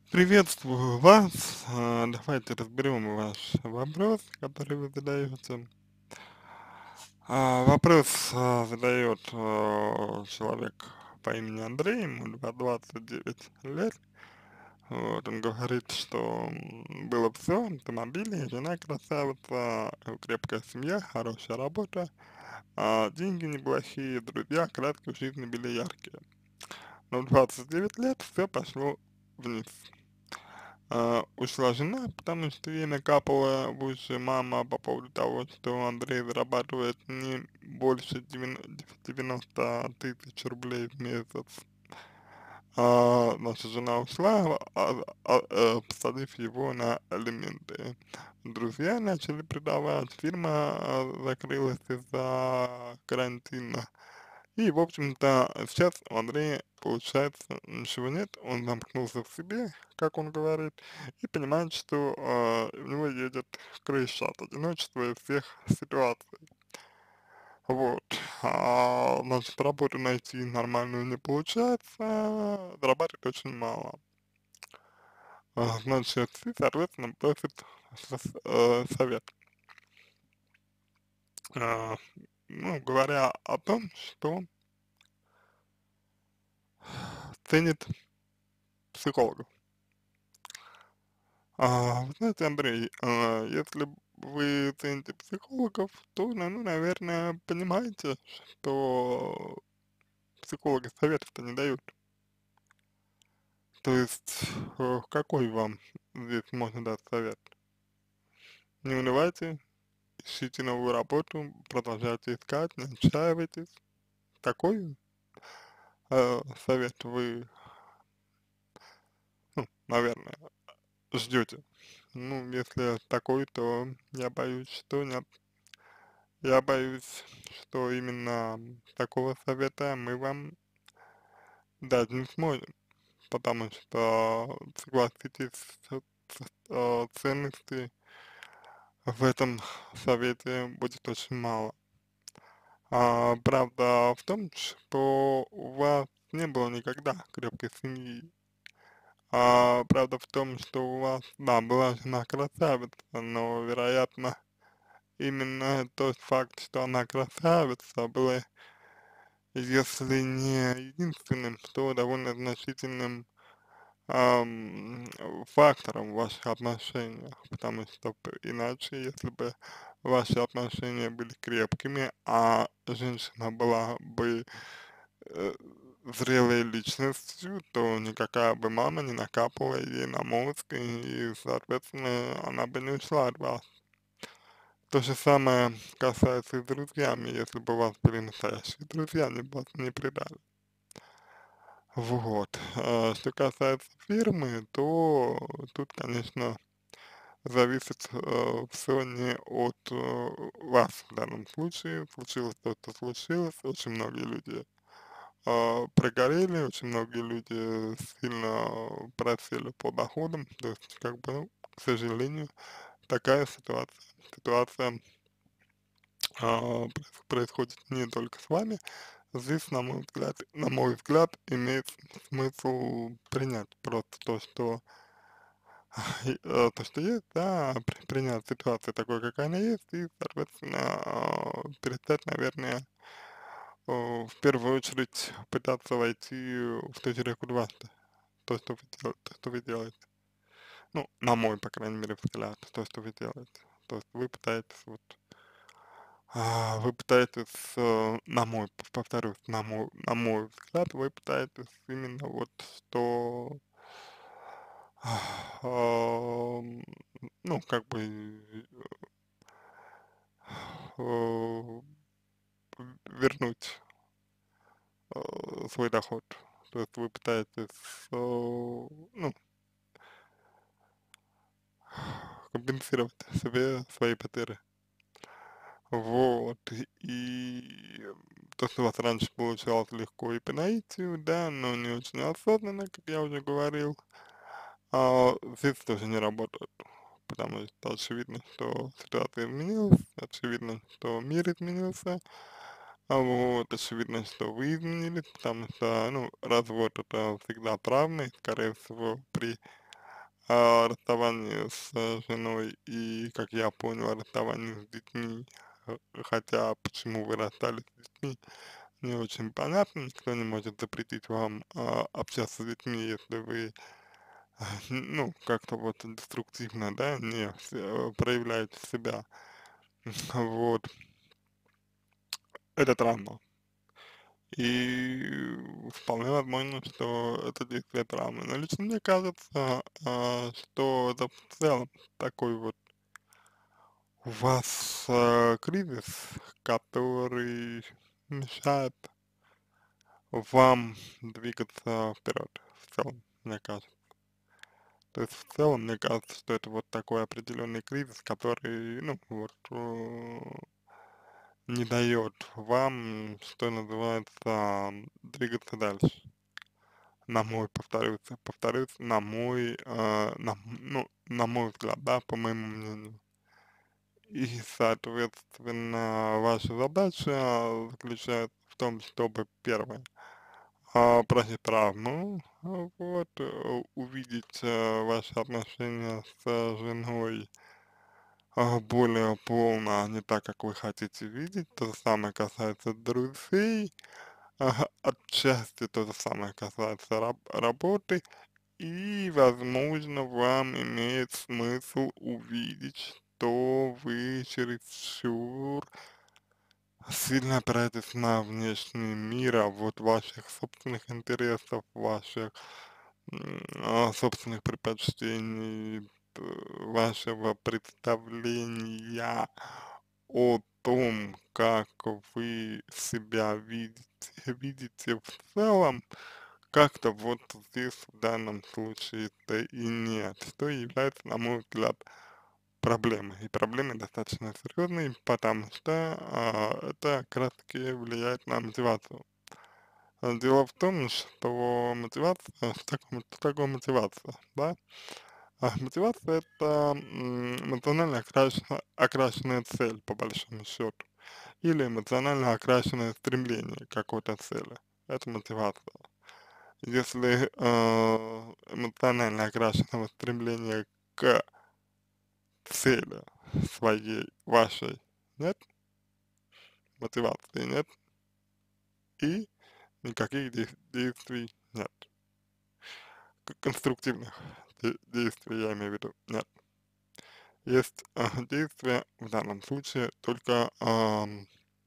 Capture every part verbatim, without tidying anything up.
Приветствую вас. А, Давайте разберем ваш вопрос, который вы задаете. А, Вопрос а, задает а, человек по имени Андрей, ему два- двадцать девять лет. Вот, он говорит, что м, было все, автомобили, жена красавица, э, крепкая семья, хорошая работа, а деньги неплохие, друзья, краски в жизни были яркие. Но в двадцать девять лет все пошло вниз. А, ушла жена, потому что ей накапала выше мама по поводу того, что Андрей зарабатывает не больше девяноста тысяч рублей в месяц. А, наша жена ушла, а, а, э, посадив его на алименты. Друзья начали предавать, фирма а, закрылась из-за карантина. И, в общем-то, сейчас у Андрея, получается, ничего нет, он замкнулся в себе, как он говорит, и понимает, что а, у него едет крыша от одиночества и всех ситуаций. Вот. А, значит, работу найти нормальную не получается, зарабатывает очень мало. А, значит, и, соответственно, просит с- э, совет. А, ну, говоря о том, что ценит психологов. А, вы знаете, Андрей, а, если б вы цените психологов, то, ну, ну, наверное, понимаете, что психологи советов-то не дают. То есть, э, какой вам здесь можно дать совет? Не унывайте, ищите новую работу, продолжайте искать, не отчаивайтесь. Такой э, совет вы, ну, наверное, ждете. Ну, если такой, то я боюсь, что нет. Я боюсь, что именно такого совета мы вам дать не сможем, потому что, согласитесь, ц- ц- э, ценностей в этом совете будет очень мало. А, правда в том, что у вас не было никогда крепкой семьи. А, правда в том, что у вас, да, была жена красавица, но, вероятно, именно тот факт, что она красавица, было, если не единственным, то довольно значительным ам, фактором в ваших отношениях, потому что п- иначе, если бы ваши отношения были крепкими, а женщина была бы э, зрелой личностью, то никакая бы мама не накапала ей на мозг, и, и, соответственно, она бы не ушла от вас. То же самое касается и с друзьями, если бы у вас были настоящие друзья, они бы вас не предали. Вот. А что касается фирмы, то тут, конечно, зависит э, все не от э, вас в данном случае. Случилось то, что случилось. Очень многие люди э, прогорели, очень многие люди сильно просели по доходам. То есть, как бы, ну, к сожалению, такая ситуация. Ситуация а, проис- происходит не только с вами. Здесь, на мой взгляд, на мой взгляд, имеет смысл принять просто то, что и, э, то, что есть, да, при- принять ситуацию такой, какая она есть, и, соответственно, а, перестать, наверное, о, в первую очередь пытаться войти в ту реку дважды, то, что вы дел- то, что вы делаете. Ну, на мой, по крайней мере, взгляд, то, что вы делаете. То есть вы пытаетесь вот, а, вы пытаетесь, э, на мой, повторюсь, на мой, на мой взгляд, вы пытаетесь именно вот что, ам, ну, как бы, э, вернуть э, свой доход. То есть вы пытаетесь, э, ну, компенсировать себе свои потери. Вот. И то, что у вас раньше получалось легко и по наитию, да, но не очень осознанно, как я уже говорил, а здесь тоже не работает. Потому что очевидно, что ситуация изменилась, очевидно, что мир изменился, а вот, очевидно, что вы изменились, потому что, ну, развод это всегда травмы, скорее всего, при о расставании с э, женой и, как я понял, о расставании с детьми, э, хотя почему вы расстались с детьми, не очень понятно, никто не может запретить вам а, общаться с детьми, если вы, ну, как-то вот деструктивно, да, не с- проявляете себя, вот, это травма. И вполне возможно, что это действие травмы. Но лично мне кажется, а, что это в целом такой вот у вас а, кризис, который мешает вам двигаться вперед, в целом, мне кажется. То есть в целом, мне кажется, что это вот такой определенный кризис, который, ну, вот, э, не дает вам, что называется, двигаться дальше. На мой, повторюсь, повторюсь, на мой, э, на, м- ну, на мой взгляд, да, по моему мнению. И, соответственно, ваша задача заключается в том, чтобы, первое, а, пройти травму, а, вот, э, увидеть э, ваши отношения с э, женой а, более полно, а не так, как вы хотите видеть. То же самое касается друзей, ага, отчасти то же самое касается раб работы. И, возможно, вам имеет смысл увидеть, что вы чересчур сильно опираетесь на внешний мир, а вот ваших собственных интересов, ваших м, а, собственных предпочтений, п- вашего представления о том, как вы себя видите, видите в целом, как-то вот здесь в данном случае-то и нет, что является, на мой взгляд, проблемой. И проблемой достаточно серьезной, потому что а, это как раз таки влияет на мотивацию. А Дело в том, что мотивация, что такое, что такое мотивация, да? А мотивация это м, эмоционально окрашенная, окрашенная цель, по большому счету, или эмоционально окрашенное стремление к какой-то цели. Это мотивация. Если э, эмоционально окрашенного стремления к цели своей, вашей нет, мотивации нет, и никаких де- действий нет. К- Конструктивных де- действий, я имею в виду, нет. Есть э, действия, в данном случае, только, ам,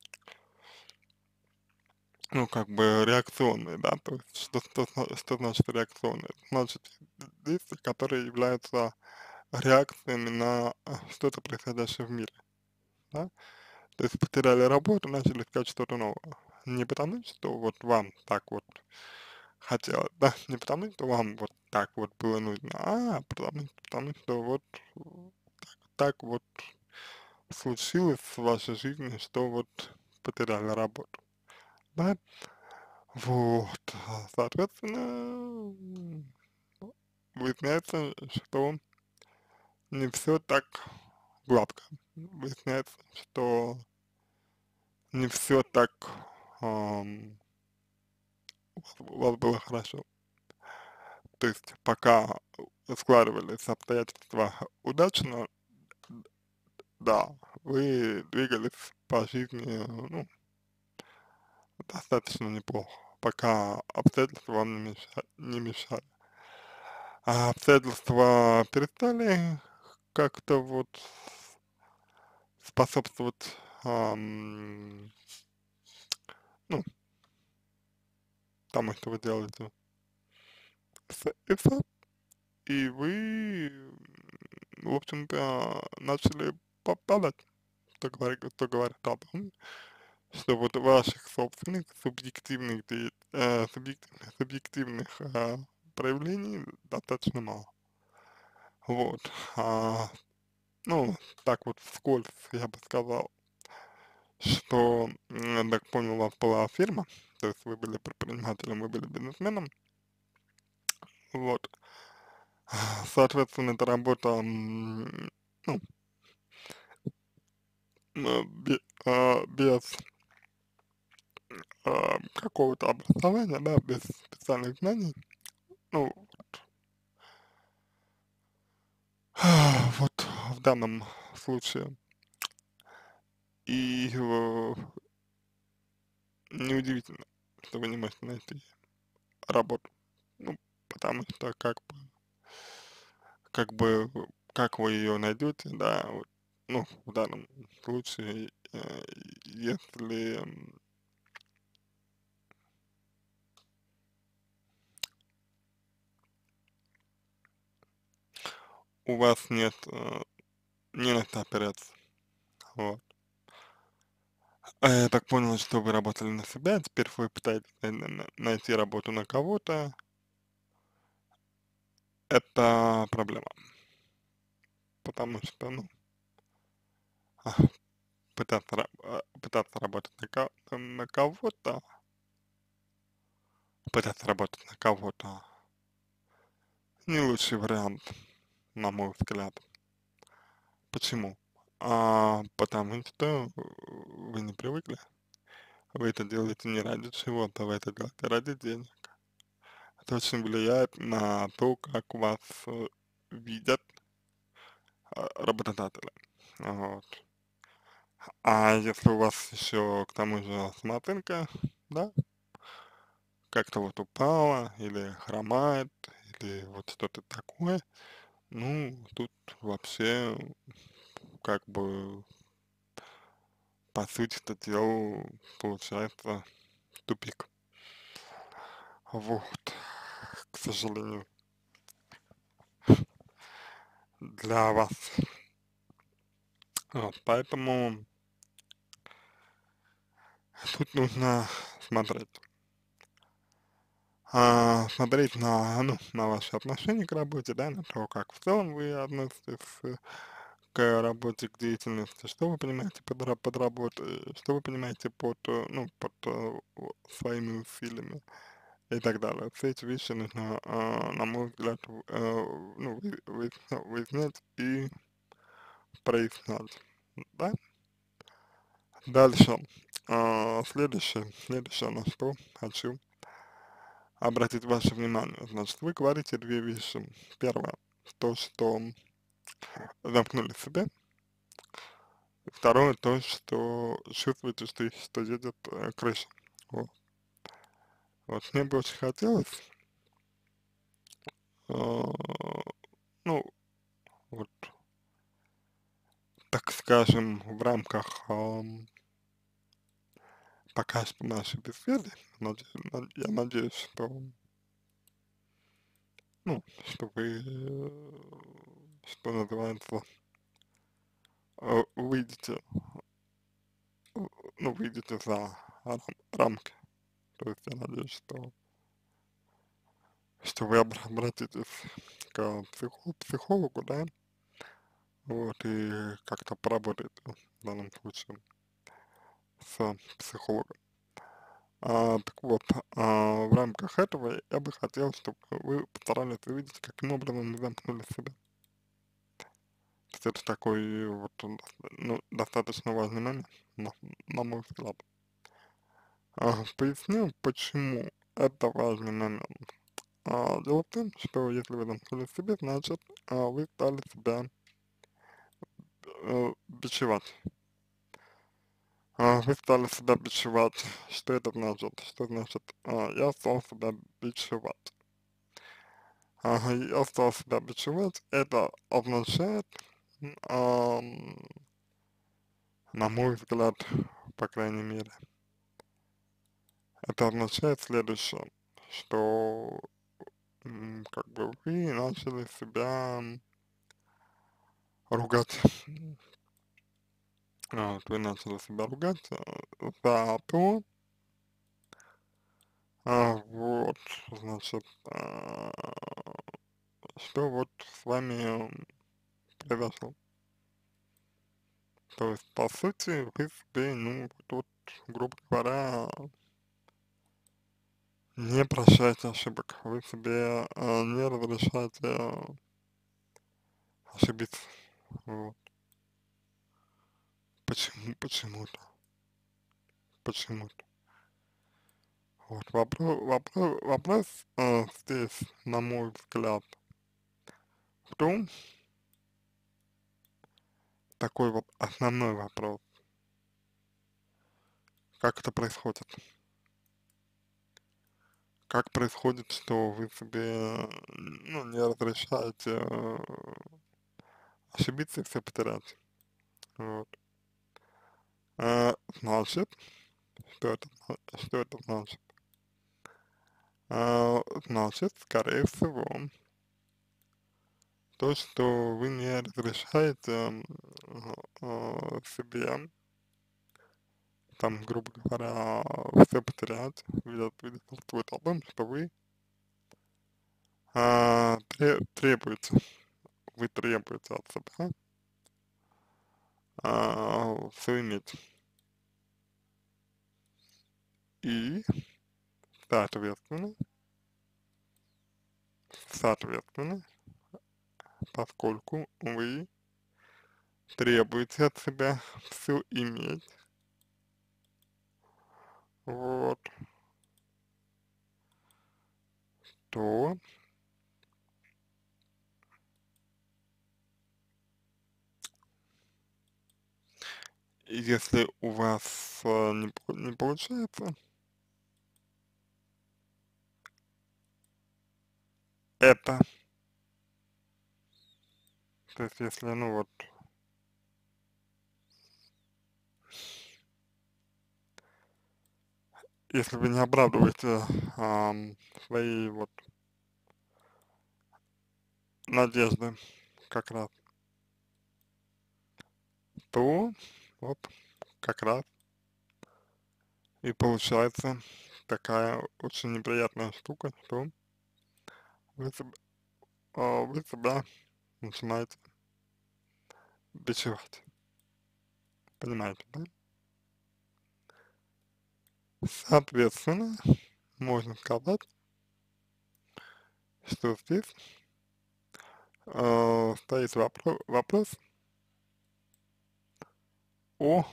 ну, как бы реакционные, да, то есть, что, что, зна- что значит реакционные? Это значит, действия, которые являются реакциями на а, что-то происходящее в мире, да. То есть потеряли работу, начали искать что-то новое. Не потому, что вот вам так вот хотелось, да, не потому, что вам вот так вот было нужно, а потому, потому что вот э, так вот случилось в вашей жизни, что вот потеряли работу, да. Вот, а, соответственно, м, выясняется, что не все так гладко. Выясняется, что не все так ам, у вас было хорошо. То есть пока складывались обстоятельства удачно, да, вы двигались по жизни, ну, достаточно неплохо, пока обстоятельства вам не меша- не мешали. А обстоятельства перестали как-то вот способствовать, ам, ну, тому, что вы делаете. С- И всё. И вы, м, в общем-то, начали попадать, что говорит, что говорит о том, что вот ваших собственных субъективных, де- э, субъективных, субъективных а, проявлений достаточно мало. Вот. А, ну, так вот вскользь я бы сказал, что, м, я так понял, у вас была фирма, то есть вы были предпринимателем, вы были бизнесменом, вот. Соответственно, эта работа, м, ну, э, бе- а, без а, какого-то образования, да, без специальных знаний, ну, данном случае. И э, неудивительно, что вы не можете найти работу. Ну, потому что как бы, как бы, как вы ее найдете, да, вот, ну, в данном случае, э, если м, у вас нет, э, не на что опереться, вот. А я так понял, что вы работали на себя, теперь вы пытаетесь най- на- найти работу на кого-то, это проблема, потому что, ну, а, пытаться, ра- а, пытаться работать на, ко- на кого-то, пытаться работать на кого-то не лучший вариант, на мой взгляд. Почему? А, потому что вы не привыкли, вы это делаете не ради чего-то, вы это делаете ради денег. Это очень влияет на то, как вас э, видят а, работодатели. Вот. А если у вас еще к тому же самооценка, да, как-то вот упала или хромает, или вот что-то такое, ну, тут вообще как бы по сути-то дела получается тупик. Вот, к сожалению, для вас. Вот, поэтому тут нужно смотреть. А, смотреть на, ну, на ваши отношения к работе, да, на то, как в целом вы относитесь э, к работе, к деятельности, что вы понимаете под, ра- под работой, что вы понимаете под, э, ну, под э, о- своими усилиями и так далее. Все эти вещи нужно, а, на мой взгляд, в- э, ну, вы- выясня- выяснять и прояснять, да. Дальше, а, следующее, следующее, на что хочу обратить ваше внимание. Значит, вы говорите две вещи. Первое, то, что замкнули себя. Второе, то, что чувствуете, что, что едет э, крыша. Вот. Вот мне бы очень хотелось, э, ну, вот, так скажем, в рамках ам, пока что нашей беседы, наде- над- я надеюсь, что, ну, что вы, э, что называется, э, выйдете, э, ну, выйдете за рам- рамки. То есть я надеюсь, что, что вы обра- обратитесь к психо- психологу, да, вот, и как-то поработаете в данном случае с психологом. А, так вот, а, в рамках этого я бы хотел, чтобы вы постарались увидеть, каким образом вы замкнули себя. То есть это такой вот, он дос- ну, достаточно важный момент, на, на мой взгляд. А, поясню, почему это важный момент. А, дело в том, что если вы замкнули себе, значит, а, вы стали себя э, бичевать. А, вы стали себя бичевать. Что это значит? Что значит, а, я стал себя бичевать? Ага, я стал себя бичевать. Это означает, м, ам, на мой взгляд, по крайней мере, это означает следующее, что м, как бы вы начали себя ругать. А, вот вы начали себя ругать э, за то, а, вот, значит, а, что вот с вами произошло. То есть, по сути, вы себе, ну, тут, грубо говоря, не прощаете ошибок. Вы себе а, не разрешаете а, ошибиться. Вот. Почему, почему-то, почему-то. Вот. Вопрос, вопрос, вопрос а, здесь, на мой взгляд, в том, такой вот основной вопрос. Как это происходит? Как происходит, что вы себе, ну, не разрешаете э, ошибиться и все потерять? Вот. А, значит, что это, зна- что это значит? А, значит, скорее всего, то, что вы не разрешаете м, а, себе, там, грубо говоря, все потерять, видят, свидетельствует о том, что вы а, тре- требуете, вы требуете от себя а, все иметь. И, соответственно, соответственно, поскольку вы требуете от себя все иметь, вот, то если у вас а, не, по- не получается это, то есть если, ну вот, если вы не оправдываете ам, свои вот надежды как раз, то вот как раз и получается такая очень неприятная штука, что вы, себ- а, вы себя начинаете бичевать. Понимаете, да? Соответственно, можно сказать, что здесь э, стоит вопро вопрос о,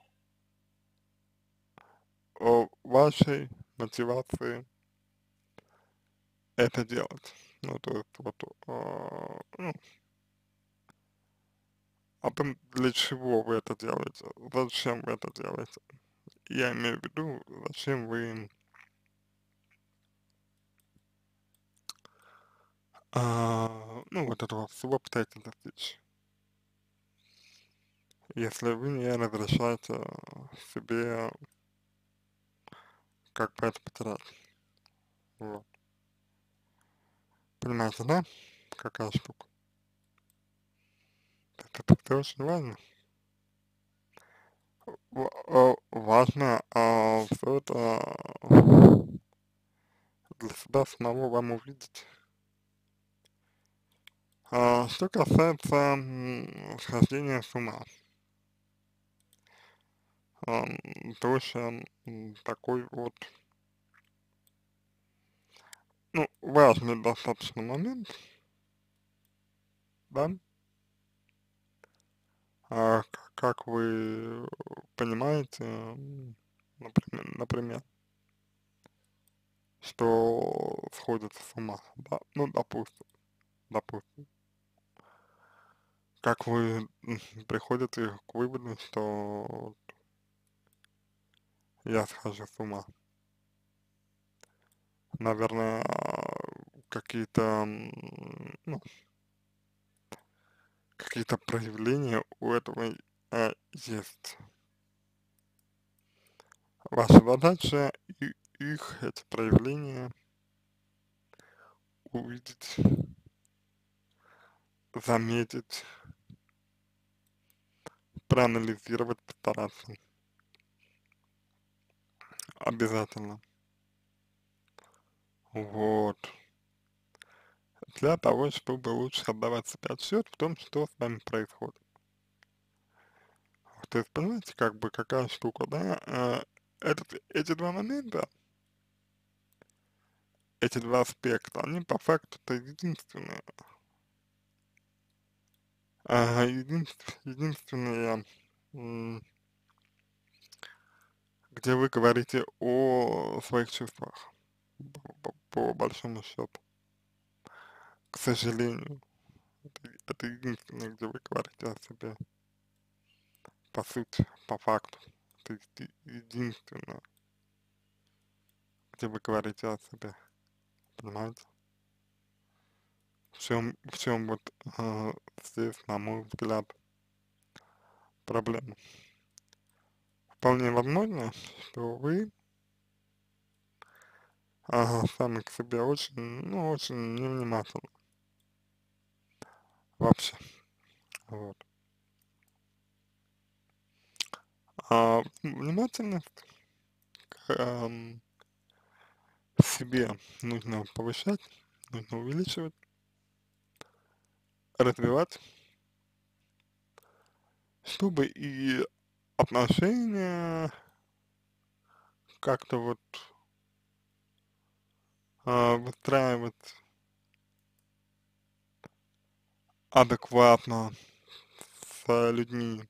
о вашей мотивации это делать. Ну, то есть вот, э, ну, о том, для чего вы это делаете, зачем вы это делаете. Я имею в виду, зачем вы, а, ну, вот этого всего пытаетесь достичь. Если вы не разрешаете себе как бы это потерять. Вот. Понимаете, да? Какая штука. Это, это очень важно. В- э, важно а, все это для себя самого вам увидеть. А, что касается м, схождения с ума, ам, тоже м, такой вот, ну, важный достаточно момент, да, а, к- как вы понимаете, м, например, например, что сходит с ума, да, ну, допустим, допустим, как вы м, приходите к выводу, что я схожу с ума. Наверное, какие-то, м, ну, какие-то проявления у этого э, есть. Ваша задача и их, эти проявления, увидеть, заметить, проанализировать, постараться. Обязательно. Вот. Для того, чтобы лучше отдавать себе отчет в том, что с вами происходит. То есть, понимаете, как бы какая штука, да? э, Этот, эти два момента, эти два аспекта, они по факту-то единственные, а, единств- единственные, м, где вы говорите о своих чувствах, по, по- по большому счету, к сожалению, это, это единственное, где вы говорите о себе. по сути, по факту. Это еди- единственное, где вы говорите о себе, понимаете? В чем, в чем вот э, здесь, на мой взгляд, проблема. Вполне возможно, что вы э, сами к себе очень, ну, очень невнимательны вообще, вот. А внимательность к эм, себе нужно повышать, нужно увеличивать, развивать, чтобы и отношения как-то вот а, выстраивать адекватно с людьми,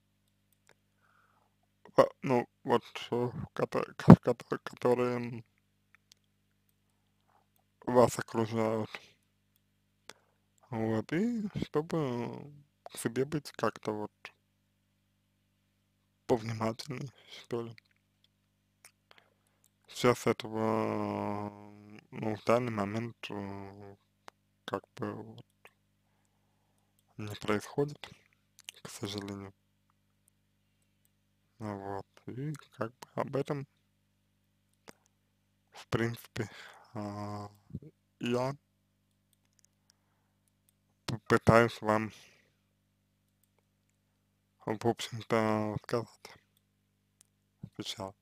а, ну, вот, э, кото- ко- кото- которые вас окружают, вот, и чтобы к себе быть как-то вот повнимательней, что ли. Сейчас этого, ну, в данный момент, э, как бы вот не происходит, к сожалению. Ну вот, и как бы об этом, в принципе, а, я п- пытаюсь вам, в общем-то, сказать сейчас.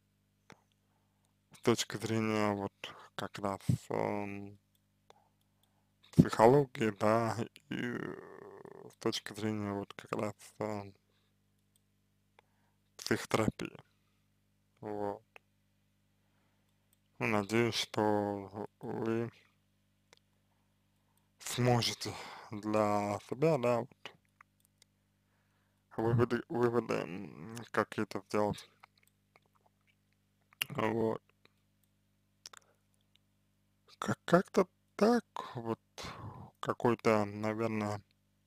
С точки зрения вот как раз эм, психологии, да, и э, с точки зрения вот как раз эм, психотерапии. Вот. Ну, надеюсь, что вы сможете для себя, да, вот, выводы, выводы м, какие-то сделать. Вот. Как- Как-то так, вот, какой-то, наверное,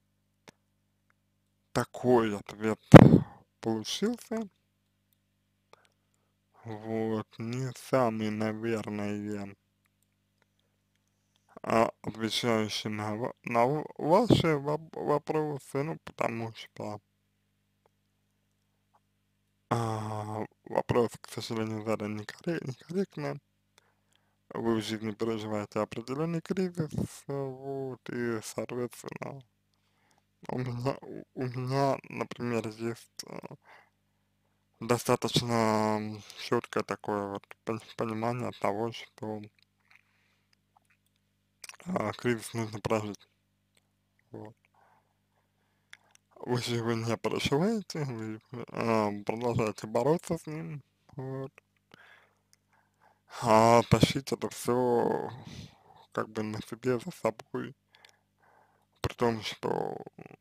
такой ответ получился. Вот, не самый, наверное, а, отвечающий на, ва- на в- ваши воп- вопросы, ну, потому что а, вопрос, к сожалению, задан некорре- некорректно. Вы в жизни переживаете определенный кризис, э, вот, и, соответственно, у меня, у у меня, например, есть э, достаточно четкое такое вот пон- понимание того, что а, кризис нужно прожить. Вот. Вы же его не переживаете, вы а, продолжаете бороться с ним, вот. А тащить это все как бы на себе, за собой, при том, что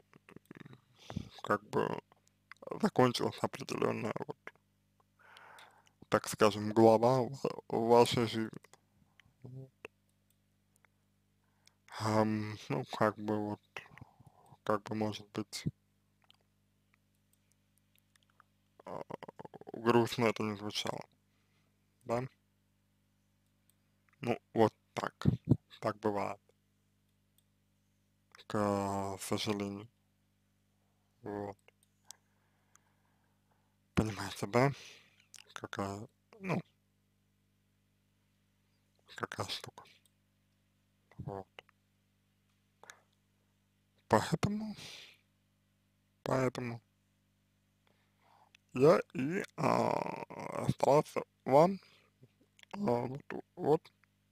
как бы закончилась определенная, вот, так скажем, глава в в вашей жизни. Вот. Ам, ну, как бы вот, как бы может быть а, грустно это не звучало, да? Ну, вот так, так бывает, к сожалению, вот. Понимаете, да? Какая, ну, какая штука, вот. Поэтому, поэтому я и а, старался вам а, вот, вот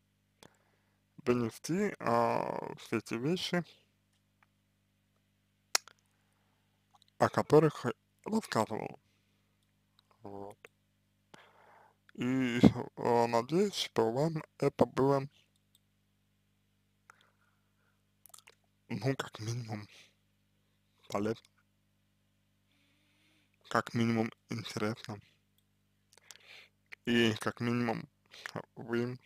донести а, все эти вещи, о которых рассказывал. Вот. И а, надеюсь, что вам это было, ну, как минимум полезно, как минимум интересно, и как минимум вы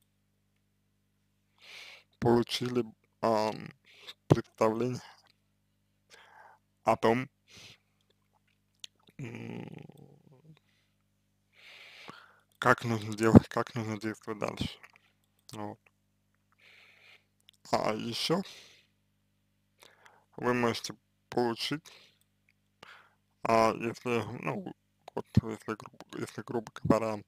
получили ам, представление о том, м, как нужно делать, как нужно действовать дальше. Вот. А еще вы можете получить, а, если, ну, вот, если, грубо, если, грубо говоря,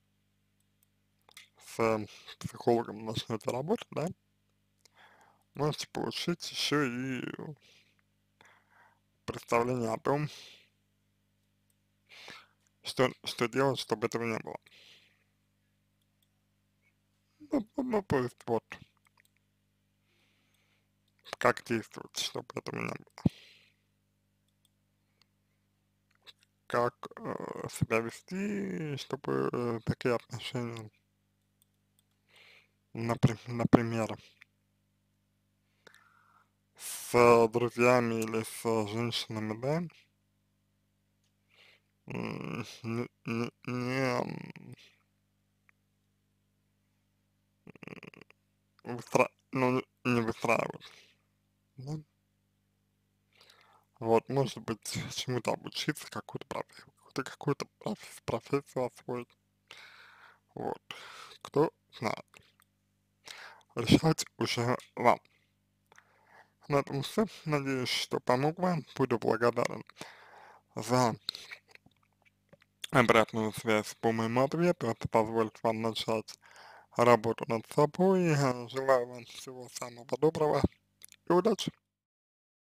с психологом начнете работать, да, можете получить еще и представление о том, что, что делать, чтобы этого не было. Ну, ну, ну, то есть, вот, как действовать, чтобы этого не было. Как э, себя вести, чтобы э, такие отношения, напри- например, с друзьями или с женщинами, да, м, не, не, не выстра- ну, не не выстраивать, да. Вот, может быть, чему-то обучиться, какую-то профессию, какую-то какую-то проф- профессию освоить, вот, кто знает, решать уже вам. На этом все, надеюсь, что помог вам, буду благодарен за обратную связь по моему ответу, это позволит вам начать работу над собой. Э, Желаю вам всего самого доброго и удачи!